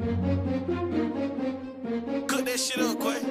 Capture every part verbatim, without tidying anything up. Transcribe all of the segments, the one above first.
Cook that shit up, Quay.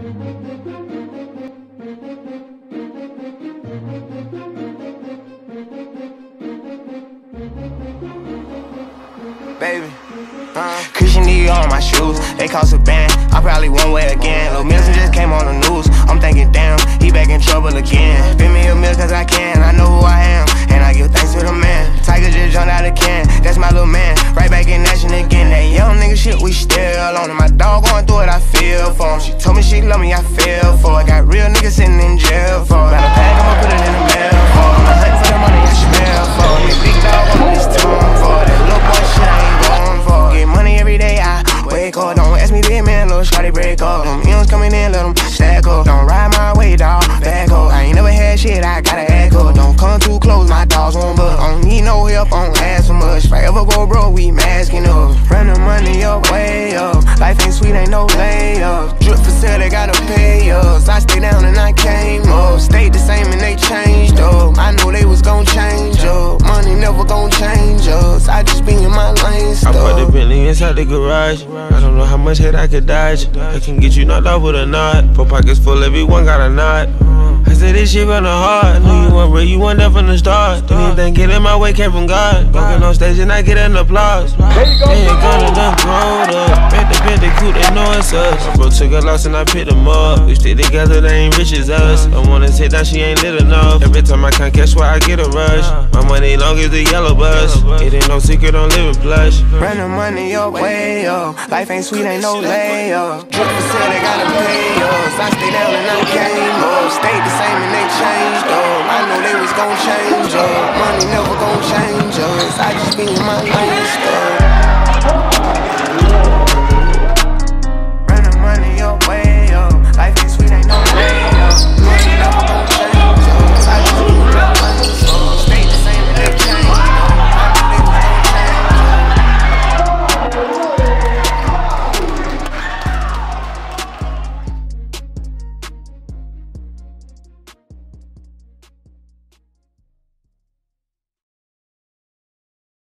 Baby, uh, Christian Dior on my shoes, they cost a band, I probably won't wear again. Lil Milton just came on the news, I'm thinking damn, he back in trouble again. Spin me a meal cause I can, I know who I am, and I give thanks to the man. Tiger just jumped out of can, that's my little man, right back in action again. That young nigga shit, we still on it. My dog going through it, I feel for him. She told me she love me, I feel for it. Got real niggas sitting in jail for it. Got a bag, I'ma put it in the mail for it. I'm hunting for the money, I smell for it. Big dog on this tongue for it. That little boy shit I ain't going for it. Get money every day, I wake up. Don't ask me big man, little shawty break up. Them M's coming in, let them stack up. Don't ride my way, dog, back up. I ain't never had shit, I gotta act up. Don't come too close, my dogs won't buck. I don't need no help, I don't ask for much. If I ever go broke, we masking up. Run the money up, way up. Life ain't sweet, ain't no layup. Drip for sale, they gotta pay us. I stay down and I came up. Stayed the same and they changed up. I know they was gon' change up. Money never gon' change us. I just be in my lane stuff. I put the Bentley inside the garage. I don't know how much hate I could dodge. I can get you knocked off with a knot. Four pockets full, everyone got a knot. I said this shit from the heart. Knew you weren't real, you weren't there from the start. Anything get in my way came from God. Walking on stage and I get an applause. They ain't gonna done grown up. Bet the bet they cool, they know it's us. My bro took a loss and I picked them up. We stick together, they ain't rich as us. I wanna say that she ain't lit enough. Every time I can't catch why I get a rush. My money long as the yellow bus. It ain't no secret, don't live in plush. Run the money up, way up. Life ain't sweet, ain't no layup. Drip for sale, they gotta pay us. I stay down and I came up. Stayed the same and they changed up. I know they was gon' change up. Money never gon' change us. I just be in my lane stuff.